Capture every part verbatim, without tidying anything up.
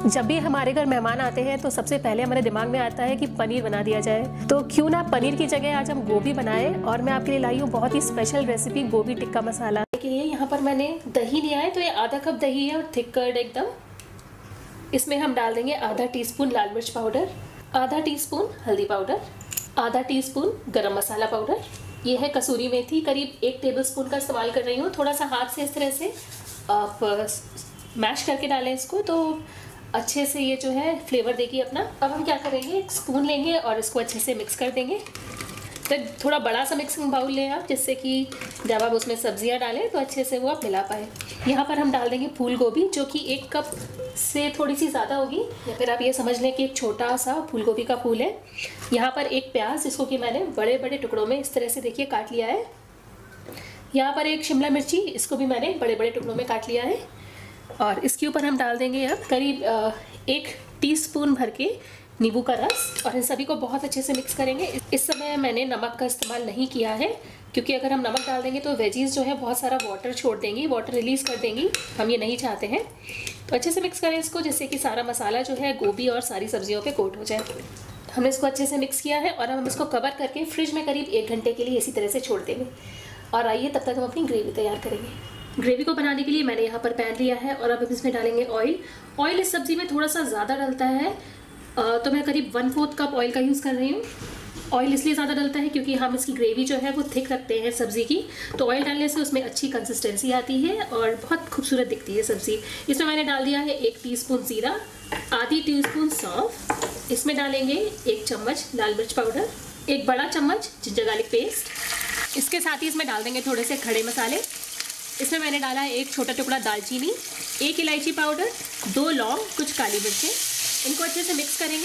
जब भी हमारे घर मेहमान आते हैं तो सबसे पहले हमारे दिमाग में आता है कि पनीर बना दिया जाए। तो क्यों ना पनीर की जगह आज हम गोभी बनाएं। और मैं आपके लिए लाई हूँ बहुत ही स्पेशल रेसिपी, गोभी टिक्का मसाला के लिए। यहाँ पर मैंने दही लिया है, तो ये आधा कप दही है और थिक कर्ड एकदम। इसमें हम डाल देंगे आधा टीस्पून लाल मिर्च पाउडर, आधा टीस्पून हल्दी पाउडर, आधा टीस्पून गरम मसाला पाउडर। ये है कसूरी मेथी, करीब एक टेबलस्पून का इस्तेमाल कर रही हूँ। थोड़ा सा हाथ से इस तरह से आप मैश करके डालें इसको, तो अच्छे से ये जो है फ्लेवर देगी अपना। अब हम क्या करेंगे, एक स्पून लेंगे और इसको अच्छे से मिक्स कर देंगे। तो थोड़ा बड़ा सा मिक्सिंग बाउल लें आप, जिससे कि जब आप उसमें सब्जियां डालें तो अच्छे से वो आप मिला पाए। यहाँ पर हम डाल देंगे फूल गोभी, जो कि एक कप से थोड़ी सी ज़्यादा होगी, या फिर आप ये समझ लें कि एक छोटा सा फूल गोभी का फूल है। यहाँ पर एक प्याज, जिसको कि मैंने बड़े बड़े टुकड़ों में इस तरह से देखिए काट लिया है। यहाँ पर एक शिमला मिर्ची, इसको भी मैंने बड़े बड़े टुकड़ों में काट लिया है। और इसके ऊपर हम डाल देंगे अब करीब एक टीस्पून भर के नींबू का रस, और इन सभी को बहुत अच्छे से मिक्स करेंगे। इस समय मैंने नमक का इस्तेमाल नहीं किया है, क्योंकि अगर हम नमक डाल देंगे तो वेजीज जो है बहुत सारा वाटर छोड़ देंगी, वाटर रिलीज़ कर देंगी, हम ये नहीं चाहते हैं। तो अच्छे से मिक्स करें इसको, जिससे कि सारा मसाला जो है गोभी और सारी सब्जियों पे कोट हो जाए। हमने इसको अच्छे से मिक्स किया है और अब हम इसको कवर करके फ्रिज में करीब एक घंटे के लिए इसी तरह से छोड़ देंगे। और आइए तब तक हम अपनी ग्रेवी तैयार करेंगे। ग्रेवी को बनाने के लिए मैंने यहाँ पर पैन लिया है और अब हम इसमें डालेंगे ऑयल। ऑयल इस सब्ज़ी में थोड़ा सा ज़्यादा डलता है, तो मैं करीब वन फोर्थ कप ऑयल का यूज़ कर रही हूँ। ऑयल इसलिए ज़्यादा डलता है क्योंकि हम इसकी ग्रेवी जो है वो थिक रखते हैं सब्ज़ी की, तो ऑयल डालने से उसमें अच्छी कंसिस्टेंसी आती है और बहुत खूबसूरत दिखती है सब्ज़ी। इसमें मैंने डाल दिया है एक टीस्पून ज़ीरा, आधी टीस्पून सौंफ, इसमें डालेंगे एक चम्मच लाल मिर्च पाउडर, एक बड़ा चम्मच जिंजर गार्लिक पेस्ट। इसके साथ ही इसमें डाल देंगे थोड़े से खड़े मसाले। इसमें मैंने डाला है एक छोटा टुकड़ा दालचीनी, एक इलायची पाउडर, दो लौंग, कुछ काली मिर्चें। इनको अच्छे से मिक्स करेंगे।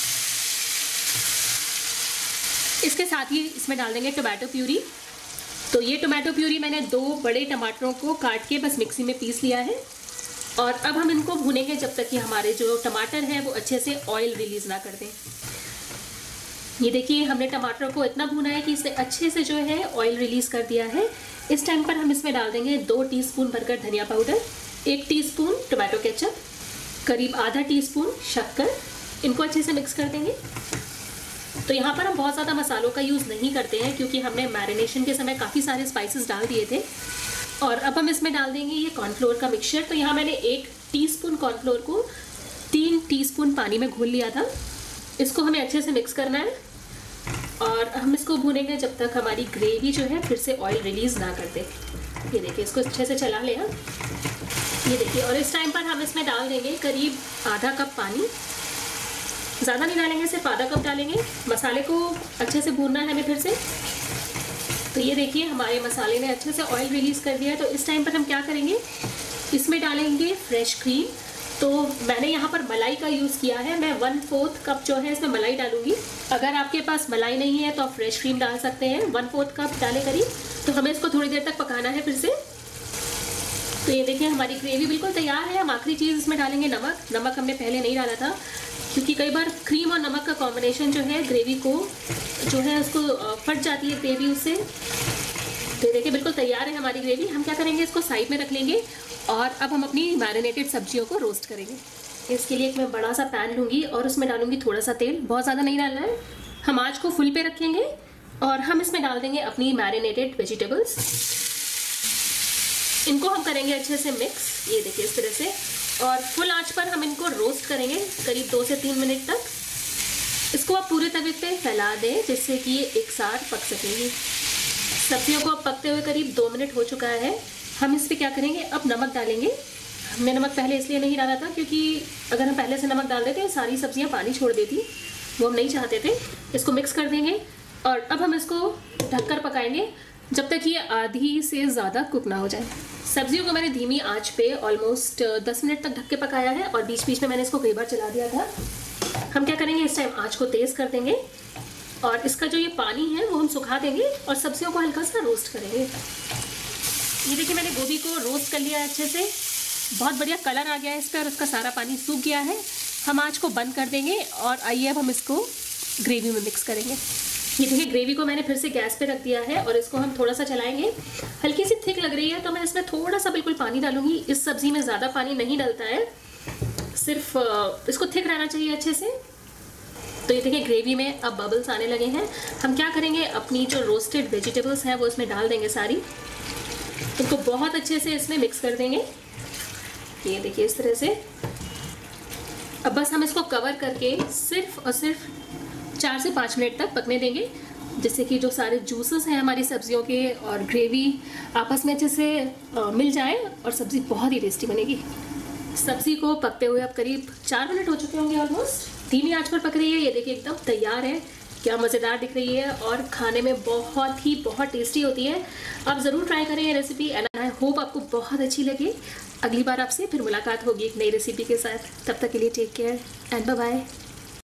इसके साथ ही इसमें डाल देंगे टोमेटो प्यूरी। तो ये टोमेटो प्यूरी मैंने दो बड़े टमाटरों को काट के बस मिक्सी में पीस लिया है। और अब हम इनको भूनेंगे जब तक कि हमारे जो टमाटर हैं वो अच्छे से ऑयल रिलीज़ ना कर दें। ये देखिए, हमने टमाटर को इतना भूना है कि इसने अच्छे से जो है ऑयल रिलीज़ कर दिया है। इस टाइम पर हम इसमें डाल देंगे दो टीस्पून भरकर धनिया पाउडर, एक टीस्पून टोमेटो केचप, करीब आधा टीस्पून शक्कर। इनको अच्छे से मिक्स कर देंगे। तो यहाँ पर हम बहुत ज़्यादा मसालों का यूज़ नहीं करते हैं, क्योंकि हमने मैरिनेशन के समय काफ़ी सारे स्पाइसेस डाल दिए थे। और अब हम इसमें डाल देंगे ये कॉर्नफ्लोर का मिक्सचर। तो यहाँ मैंने एक टीस्पून कॉर्नफ्लोर को तीन टीस्पून पानी में घोल लिया था। इसको हमें अच्छे से मिक्स करना है और हम इसको भूनेंगे जब तक हमारी ग्रेवी जो है फिर से ऑयल रिलीज़ ना कर दे। ये देखिए, इसको अच्छे से चला लें हम। ये देखिए, और इस टाइम पर हम इसमें डाल देंगे करीब आधा कप पानी। ज़्यादा नहीं डालेंगे, सिर्फ आधा कप डालेंगे। मसाले को अच्छे से भूनना है हमें फिर से। तो ये देखिए, हमारे मसाले ने अच्छे से ऑयल रिलीज़ कर दिया है। तो इस टाइम पर हम क्या करेंगे, इसमें डालेंगे फ्रेश क्रीम। तो मैंने यहाँ पर मलाई का यूज़ किया है, मैं वन फोर्थ कप जो है इसमें मलाई डालूंगी। अगर आपके पास मलाई नहीं है तो आप फ्रेश क्रीम डाल सकते हैं। वन फोर्थ कप डालें करीब। तो हमें इसको थोड़ी देर तक पकाना है फिर से। तो ये देखिए, हमारी ग्रेवी बिल्कुल तैयार है। हम आखिरी चीज़ इसमें डालेंगे नमक। नमक हमने पहले नहीं डाला था, क्योंकि कई बार क्रीम और नमक का कॉम्बिनेशन जो है ग्रेवी को जो है उसको फट जाती है ग्रेवी उससे। तो ये देखिए, बिल्कुल तैयार है हमारी ग्रेवी। हम क्या करेंगे, इसको साइड में रख लेंगे और अब हम अपनी मैरिनेटेड सब्जियों को रोस्ट करेंगे। इसके लिए एक मैं बड़ा सा पैन लूँगी और उसमें डालूँगी थोड़ा सा तेल, बहुत ज़्यादा नहीं डालना है। हम आँच को फुल पे रखेंगे और हम इसमें डाल देंगे अपनी मैरिनेटेड वेजिटेबल्स। इनको हम करेंगे अच्छे से मिक्स, ये देखिए इस तरह से। और फुल आँच पर हम इनको रोस्ट करेंगे करीब दो से तीन मिनट तक। इसको आप पूरे तवे पे फैला दें, जिससे कि ये एक साथ पक सकेंगी। सब्जियों को अब पकते हुए करीब दो मिनट हो चुका है। हम इस पर क्या करेंगे, अब नमक डालेंगे। हमने नमक पहले इसलिए नहीं डाला था क्योंकि अगर हम पहले से नमक डाल देते सारी सब्जियां पानी छोड़ देती, वो हम नहीं चाहते थे। इसको मिक्स कर देंगे और अब हम इसको ढककर पकाएंगे जब तक ये आधी से ज़्यादा कुक ना हो जाए। सब्जियों को मैंने धीमी आंच पे ऑलमोस्ट दस मिनट तक ढक के पकाया है और बीच बीच में मैंने इसको कई बार चला दिया था। हम क्या करेंगे, इस टाइम आँच को तेज़ कर देंगे और इसका जो ये पानी है वो हम सुखा देंगे और सब्जियों को हल्का सा रोस्ट करेंगे। ये देखिए, मैंने गोभी को रोस्ट कर लिया है अच्छे से, बहुत बढ़िया कलर आ गया है इस पर और उसका सारा पानी सूख गया है। हम आँच को बंद कर देंगे और आइए अब हम इसको ग्रेवी में मिक्स करेंगे। ये देखिए, ग्रेवी को मैंने फिर से गैस पे रख दिया है और इसको हम थोड़ा सा चलाएंगे। हल्की सी थिक लग रही है तो मैं इसमें थोड़ा सा बिल्कुल पानी डालूंगी। इस सब्जी में ज़्यादा पानी नहीं डलता है, सिर्फ इसको थिक रहना चाहिए अच्छे से। तो ये देखिए ग्रेवी में अब बबल्स आने लगे हैं। हम क्या करेंगे, अपनी जो रोस्टेड वेजिटेबल्स हैं वो इसमें डाल देंगे सारी, उनको बहुत अच्छे से इसमें मिक्स कर देंगे। ये देखिए इस तरह से। अब बस हम इसको कवर करके सिर्फ और सिर्फ चार से पाँच मिनट तक पकने देंगे, जिससे कि जो सारे जूसेस हैं हमारी सब्जियों के और ग्रेवी आपस में अच्छे से मिल जाए और सब्ज़ी बहुत ही टेस्टी बनेगी। सब्ज़ी को पकते हुए अब करीब चार मिनट हो चुके होंगे ऑलमोस्ट। धीमी आंच पर पक रही है। ये देखिए एकदम तैयार है, क्या मज़ेदार दिख रही है और खाने में बहुत ही बहुत टेस्टी होती है। आप ज़रूर ट्राई करें ये रेसिपी एंड आई होप आपको बहुत अच्छी लगे। अगली बार आपसे फिर मुलाकात होगी एक नई रेसिपी के साथ। तब तक के लिए take care and bye bye.